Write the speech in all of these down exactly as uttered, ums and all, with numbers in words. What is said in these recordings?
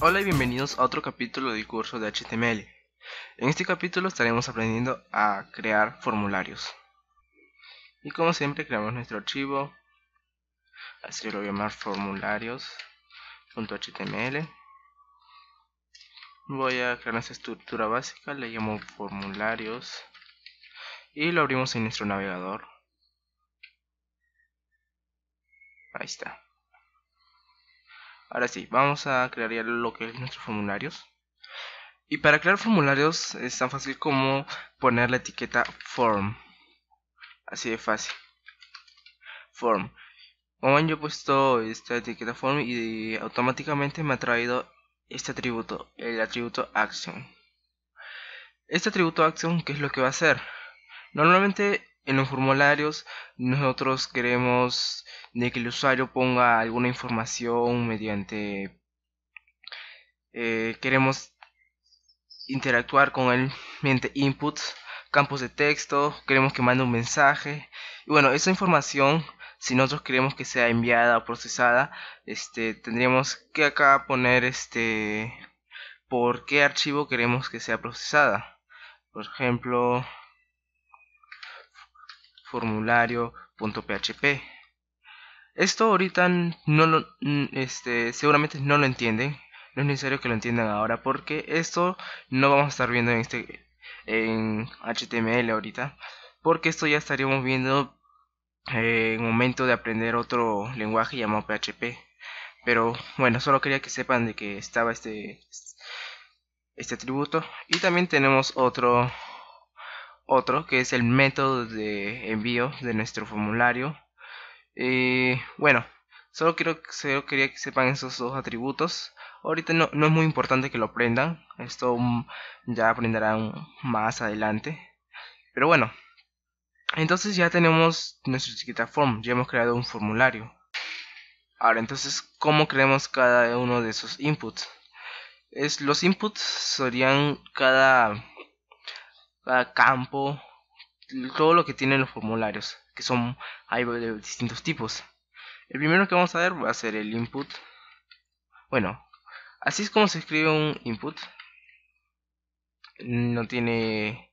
Hola y bienvenidos a otro capítulo del curso de H T M L. En este capítulo estaremos aprendiendo a crear formularios. Y como siempre creamos nuestro archivo, así lo voy a llamar formularios.html. Voy a crear nuestra estructura básica, le llamo formularios y lo abrimos en nuestro navegador. Ahí está. Ahora sí, vamos a crear ya lo que es nuestros formularios. Y para crear formularios es tan fácil como poner la etiqueta form. Así de fácil. Form. Como ven, yo he puesto esta etiqueta form y automáticamente me ha traído este atributo, el atributo action. Este atributo action, ¿qué es lo que va a hacer? Normalmente en los formularios nosotros queremos de que el usuario ponga alguna información mediante eh, queremos interactuar con él mediante inputs, campos de texto, queremos que mande un mensaje. Y bueno, esa información, si nosotros queremos que sea enviada o procesada, este, tendríamos que acá poner este por qué archivo queremos que sea procesada. Por ejemplo, formulario.php. Esto ahorita no lo, este, seguramente no lo entienden. No es necesario que lo entiendan ahora porque esto no vamos a estar viendo en este en H T M L ahorita, porque esto ya estaríamos viendo eh, en momento de aprender otro lenguaje llamado P H P. Pero bueno, solo quería que sepan de que estaba este este atributo. Y también tenemos otro otro que es el método de envío de nuestro formulario. Eh, bueno, solo, quiero, solo quería que sepan esos dos atributos. Ahorita no, no es muy importante que lo aprendan. Esto um, ya aprenderán más adelante. Pero bueno, entonces ya tenemos nuestra etiqueta form. Ya hemos creado un formulario. Ahora, entonces, ¿cómo creamos cada uno de esos inputs? Es, los inputs serían cada, cada campo, todo lo que tienen los formularios, que son hay de distintos tipos. El primero que vamos a ver va a ser el input. Bueno, así es como se escribe un input. No tiene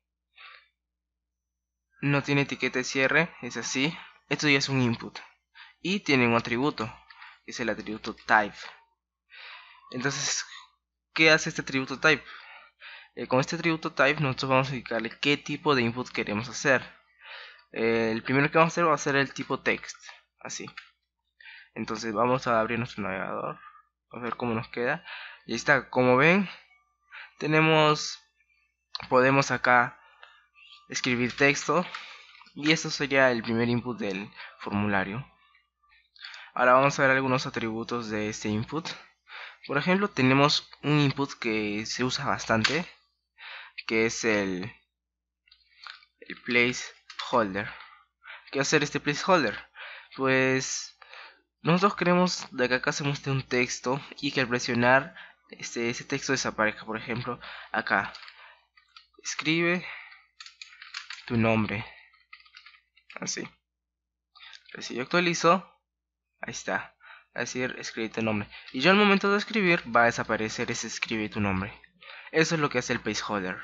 no tiene etiqueta de cierre, es así. Esto ya es un input y tiene un atributo, que es el atributo type. Entonces, ¿qué hace este atributo type? Eh, con este atributo type nosotros vamos a indicarle qué tipo de input queremos hacer. Eh, el primero que vamos a hacer va a ser el tipo text, así. Entonces vamos a abrir nuestro navegador, a ver cómo nos queda. Y ahí está, como ven, tenemos, podemos acá escribir texto y esto sería el primer input del formulario. Ahora vamos a ver algunos atributos de este input. Por ejemplo, tenemos un input que se usa bastante, que es el, el placeholder. ¿Qué hacer este placeholder? Pues nosotros queremos de que acá se muestre un texto y que al presionar este, ese texto desaparezca. Por ejemplo, acá escribe tu nombre, así. Pero si yo actualizo, ahí está, a decir escribe tu nombre, y yo al momento de escribir va a desaparecer ese escribe tu nombre. Eso es lo que hace el placeholder.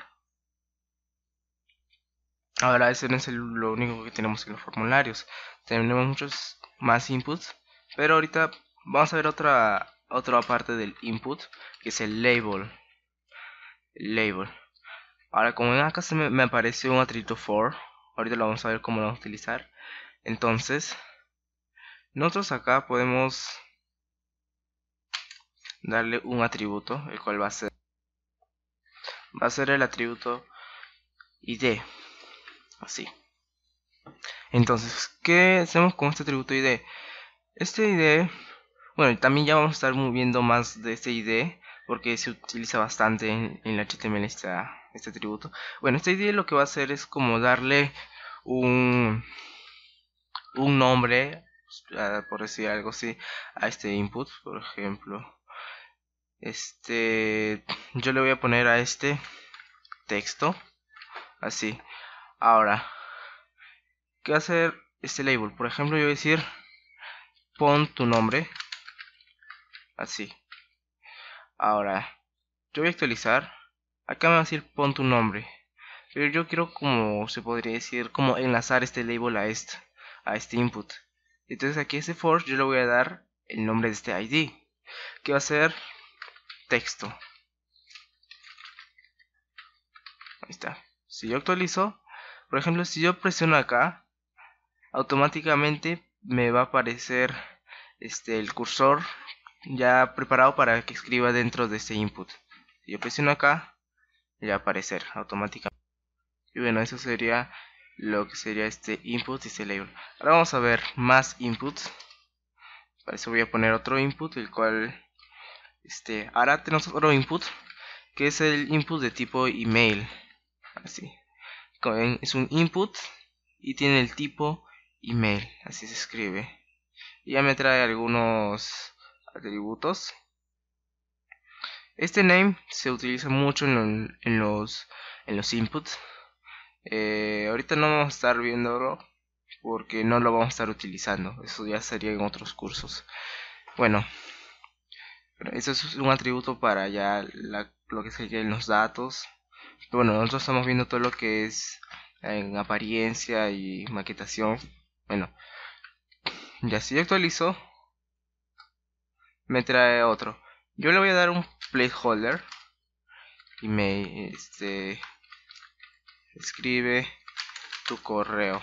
Ahora ese no es el, lo único que tenemos en los formularios, tenemos muchos más inputs, pero ahorita vamos a ver otra otra parte del input, que es el label. El label. Ahora, como ven acá se me, me apareció un atributo for. Ahorita lo vamos a ver cómo lo vamos a utilizar. Entonces, nosotros acá podemos darle un atributo, el cual va a ser va a ser el atributo id, así. Entonces, ¿qué hacemos con este atributo id? Este id, bueno, también ya vamos a estar moviendo más de este id, porque se utiliza bastante en, en el H T M L esta, este atributo. Bueno, este id lo que va a hacer es como darle un un nombre, por decir algo así, a este input. Por ejemplo, este yo le voy a poner a este texto, así. Ahora, ¿qué va a hacer este label? Por ejemplo, yo voy a decir pon tu nombre, así. Ahora, yo voy a actualizar. Acá me va a decir pon tu nombre. Pero yo quiero, como se podría decir, como enlazar este label a este, a este input. Entonces aquí a este for yo le voy a dar el nombre de este I D, que va a ser texto. Ahí está. Si yo actualizo, por ejemplo, si yo presiono acá, automáticamente me va a aparecer este el cursor ya preparado para que escriba dentro de este input. Si yo presiono acá, ya va a aparecer automáticamente. Y bueno, eso sería lo que sería este input y este label. Ahora vamos a ver más inputs. Para eso voy a poner otro input, el cual este ahora tenemos otro input, que es el input de tipo email. Así, es un input y tiene el tipo email, así se escribe. Y ya me trae algunos atributos. Este name se utiliza mucho en, lo, en los en los inputs. Eh, ahorita no vamos a estar viéndolo porque no lo vamos a estar utilizando. Eso ya sería en otros cursos. Bueno, eso es un atributo para ya la, lo que sería en los datos. Bueno, nosotros estamos viendo todo lo que es en apariencia y maquetación. Bueno, ya si yo actualizo, me trae otro. Yo le voy a dar un placeholder y me este escribe tu correo.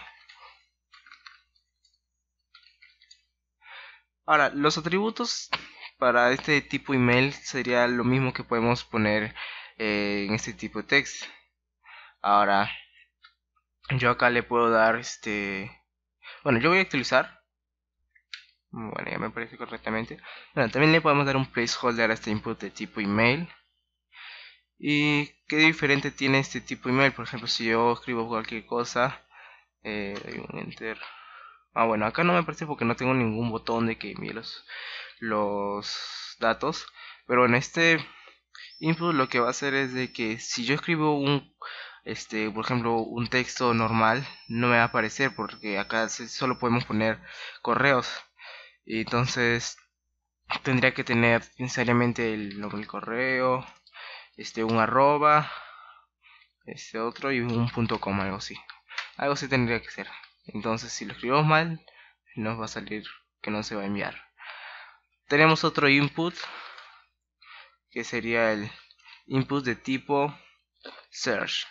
Ahora, los atributos para este tipo email sería lo mismo que podemos poner eh, en este tipo de text. Ahora, yo acá le puedo dar este, bueno, yo voy a actualizar. Bueno, ya me parece correctamente. Bueno, también le podemos dar un placeholder a este input de tipo email. ¿Y qué diferente tiene este tipo email? Por ejemplo, si yo escribo cualquier cosa, eh, doy un enter. Ah, bueno, acá no me aparece porque no tengo ningún botón de que envíe los, los datos. Pero en este input lo que va a hacer es de que si yo escribo un, este, por ejemplo, un texto normal, no me va a aparecer porque acá solo podemos poner correos. Y entonces tendría que tener necesariamente el nombre del correo, este, un arroba, este otro y un punto coma, algo así. Algo así tendría que ser. Entonces si lo escribimos mal, nos va a salir que no se va a enviar. Tenemos otro input, que sería el input de tipo search.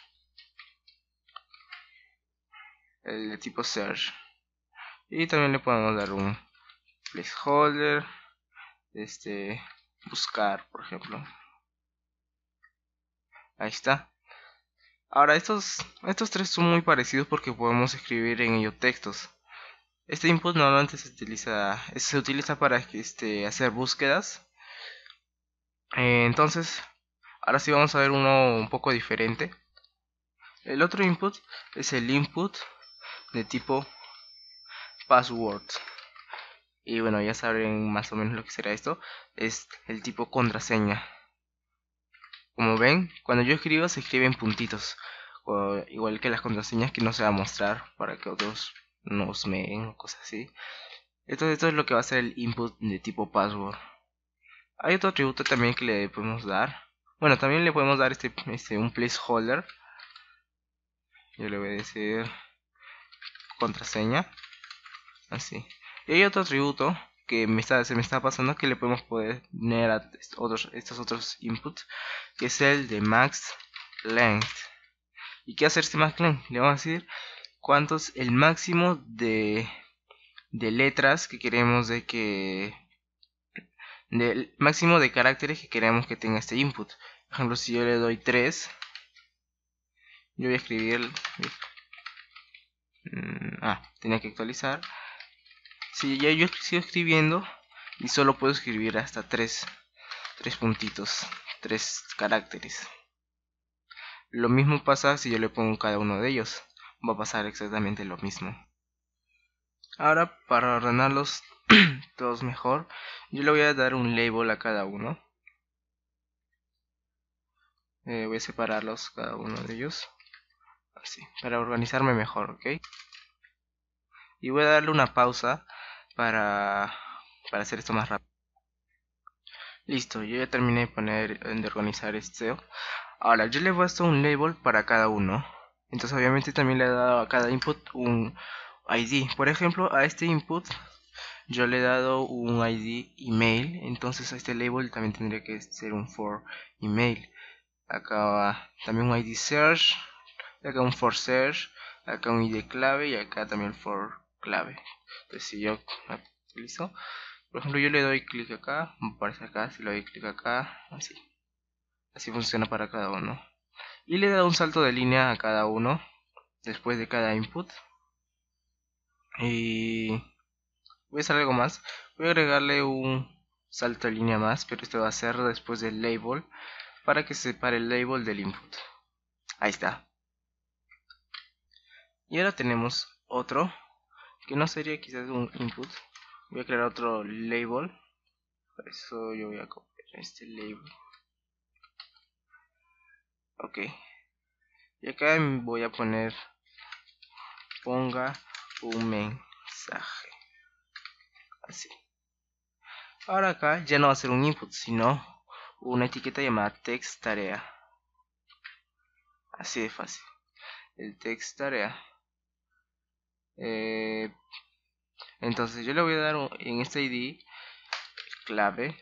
El de tipo search. Y también le podemos dar un placeholder, este, buscar, por ejemplo. Ahí está. Ahora estos, estos tres son muy parecidos porque podemos escribir en ellos textos. Este input normalmente se utiliza, se utiliza para este, hacer búsquedas. Eh, entonces, ahora sí vamos a ver uno un poco diferente. El otro input es el input de tipo password. Y bueno, ya saben más o menos lo que será esto. Es el tipo contraseña. Como ven, cuando yo escribo se escriben puntitos. O, igual que las contraseñas que no se va a mostrar para que otros nos meen o cosas así. Entonces esto es lo que va a ser el input de tipo password. Hay otro atributo también que le podemos dar. Bueno, también le podemos dar este, este un placeholder. Yo le voy a decir contraseña. Así. Y hay otro atributo que me está, se me está pasando que le podemos poner a otros, estos otros inputs, que es el de max length. ¿Y qué hacer este max length? Le vamos a decir cuánto es el máximo de, de letras que queremos de que del máximo de caracteres que queremos que tenga este input. Por ejemplo, si yo le doy tres, yo voy a escribir ah, tenía que actualizar. Si ya yo sigo escribiendo y solo puedo escribir hasta tres, tres puntitos, tres caracteres. Lo mismo pasa si yo le pongo cada uno de ellos. Va a pasar exactamente lo mismo. Ahora, para ordenarlos todos mejor, yo le voy a dar un label a cada uno. Eh, voy a separarlos cada uno de ellos. Así, para organizarme mejor, ¿ok? Y voy a darle una pausa para, para hacer esto más rápido. Listo, yo ya terminé de poner, de organizar esto. Ahora, yo le he puesto un label para cada uno. Entonces obviamente también le he dado a cada input un I D. Por ejemplo, a este input yo le he dado un I D email. Entonces a este label también tendría que ser un for email. Acá va también un I D search. Acá un for search. Acá un I D clave y acá también for clave. Entonces si yo utilizo, por ejemplo, yo le doy clic acá, me aparece acá, si le doy clic acá, así. Así funciona para cada uno. Y le da un salto de línea a cada uno después de cada input. Y voy a hacer algo más. Voy a agregarle un salto de línea más, pero este va a ser después del label para que separe el label del input. Ahí está. Y ahora tenemos otro que no sería quizás un input. Voy a crear otro label. Por eso yo voy a copiar este label. Ok. Y acá voy a poner ponga un mensaje. Así. Ahora acá ya no va a ser un input, sino una etiqueta llamada text tarea. Así de fácil. El text tarea. Eh, entonces yo le voy a dar un, en este I D clave.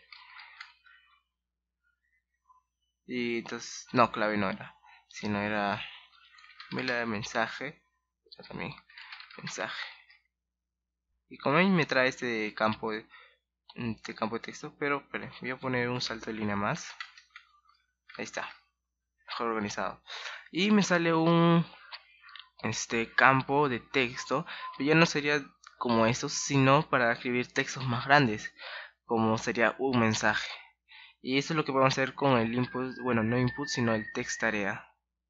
Y entonces, no, clave no era, sino era vela de mensaje. También mensaje. Y como ahí me trae este campo de, este campo de texto, pero espere, voy a poner un salto de línea más. Ahí está, mejor organizado. Y me sale un este campo de texto, pero ya no sería como estos, sino para escribir textos más grandes, como sería un mensaje. Y eso es lo que vamos a hacer con el input, bueno, no input, sino el text tarea.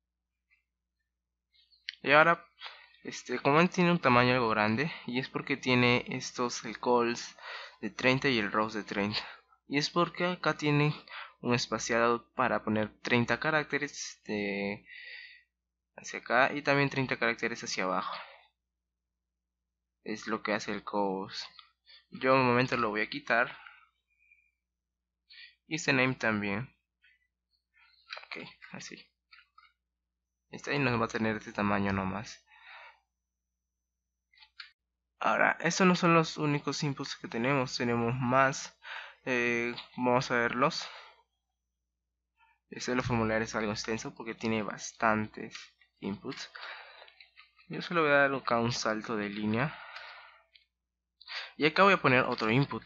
Y ahora, este, como tiene un tamaño algo grande, y es porque tiene estos, el calls de treinta y el rows de treinta. Y es porque acá tiene un espaciado para poner treinta caracteres de hacia acá y también treinta caracteres hacia abajo. Es lo que hace el calls. Yo en un momento lo voy a quitar. Y este name también. Ok, así. Este ahí nos va a tener este tamaño nomás. Ahora, estos no son los únicos inputs que tenemos. Tenemos más. Eh, vamos a verlos. Este de los formularios es algo extenso porque tiene bastantes inputs. Yo solo voy a dar acá un salto de línea. Y acá voy a poner otro input.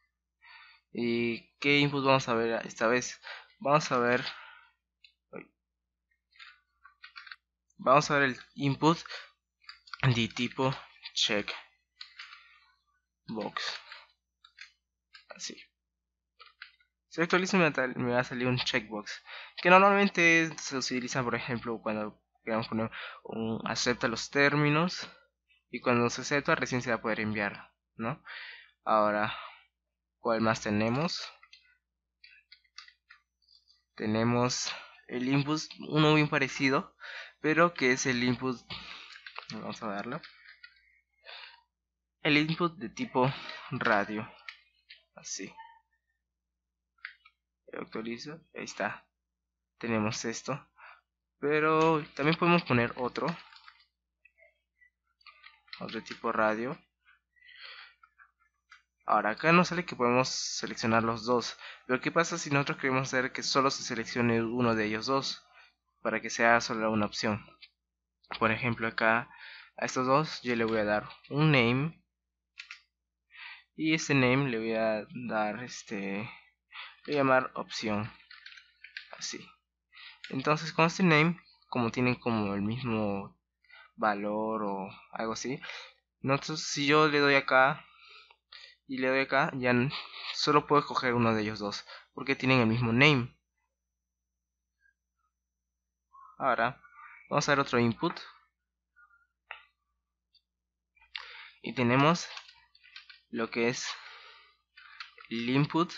¿Y qué input vamos a ver esta vez? Vamos a ver. Vamos a ver el input de tipo check box. Así. Si actualizo me, me va a salir un checkbox. Que normalmente se utiliza, por ejemplo, cuando queremos poner un acepta los términos. Y cuando se acepta recién se va a poder enviar, ¿no? Ahora, ¿cuál más tenemos? Tenemos el input, uno bien parecido, pero que es el input. Vamos a darlo. El input de tipo radio. Así. Actualizo. Ahí está. Tenemos esto. Pero también podemos poner otro. Otro tipo radio. Ahora acá nos sale que podemos seleccionar los dos. Pero ¿qué pasa si nosotros queremos hacer que solo se seleccione uno de ellos dos? Para que sea solo una opción. Por ejemplo acá a estos dos yo le voy a dar un name. Y este name le voy a dar este. Le voy a llamar opción. Así. Entonces con este name, como tienen como el mismo valor o algo así. Nosotros si yo le doy acá y le doy acá, ya solo puedo escoger uno de ellos dos. Porque tienen el mismo name. Ahora vamos a ver otro input. Y tenemos lo que es el input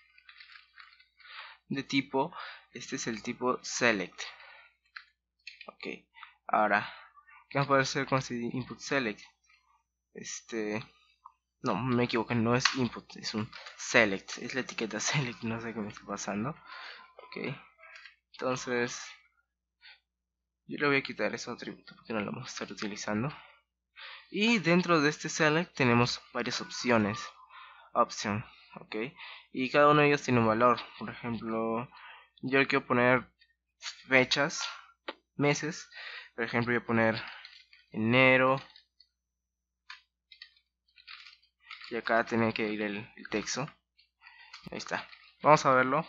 de tipo, este es el tipo select. Ok, ahora, ¿qué vamos a poder hacer con este input select? Este, No, me equivoqué, no es input, es un select, es la etiqueta select, no sé qué me está pasando. Ok, entonces yo le voy a quitar ese atributo porque no lo vamos a estar utilizando. Y dentro de este select tenemos varias opciones. Option, ok, y cada uno de ellos tiene un valor. Por ejemplo, yo le quiero poner fechas, meses. Por ejemplo, voy a poner enero. Y acá tiene que ir el, el texto. Ahí está. Vamos a verlo.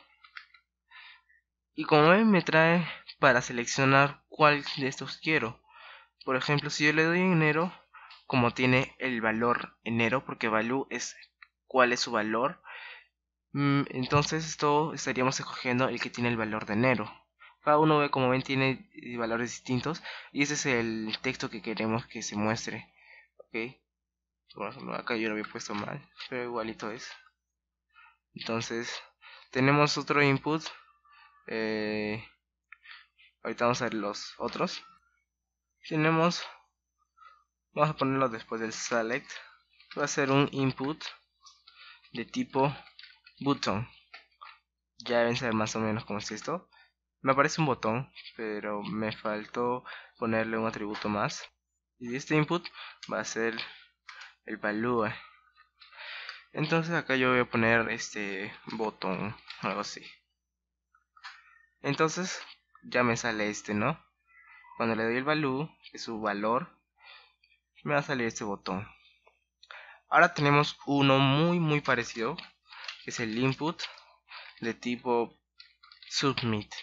Y como ven, me trae para seleccionar cuál de estos quiero. Por ejemplo, si yo le doy enero, como tiene el valor enero, porque value es cuál es su valor, entonces esto estaríamos escogiendo el que tiene el valor de enero. Cada uno ve, como ven, tiene valores distintos y ese es el texto que queremos que se muestre. Ok, por ejemplo, acá yo lo había puesto mal, pero igualito es. Entonces tenemos otro input. eh, ahorita vamos a ver los otros. Tenemos, vamos a ponerlo después del select. Va a ser un input de tipo button. Ya deben saber más o menos cómo es esto. Me aparece un botón, pero me faltó ponerle un atributo más. Y este input va a ser el value. Entonces acá yo voy a poner este botón, algo así. Entonces ya me sale este, ¿no? Cuando le doy el value, que es su valor, me va a salir este botón. Ahora tenemos uno muy muy parecido, que es el input de tipo submit.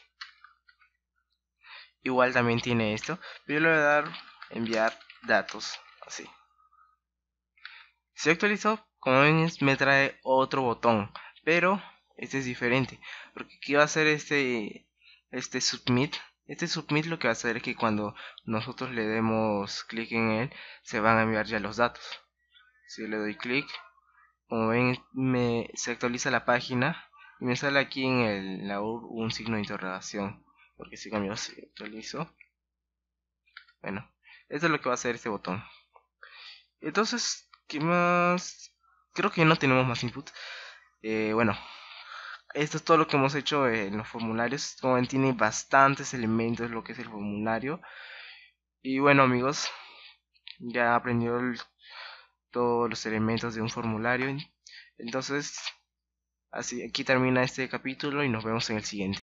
Igual también tiene esto, pero yo le voy a dar enviar datos, así. Si actualizo, como ven, me trae otro botón, pero este es diferente, porque aquí va a hacer este este submit. Este submit lo que va a hacer es que cuando nosotros le demos clic en él, se van a enviar ya los datos. Si le doy clic, como ven, me, se actualiza la página y me sale aquí en el, la U R L un signo de interrogación, porque si cambio, si actualizo, bueno, esto es lo que va a hacer este botón. Entonces, ¿qué más? Creo que no tenemos más input. Eh, bueno, esto es todo lo que hemos hecho en los formularios. Como ven, tiene bastantes elementos lo que es el formulario. Y bueno, amigos, ya aprendió el, todos los elementos de un formulario. Entonces, así aquí termina este capítulo y nos vemos en el siguiente.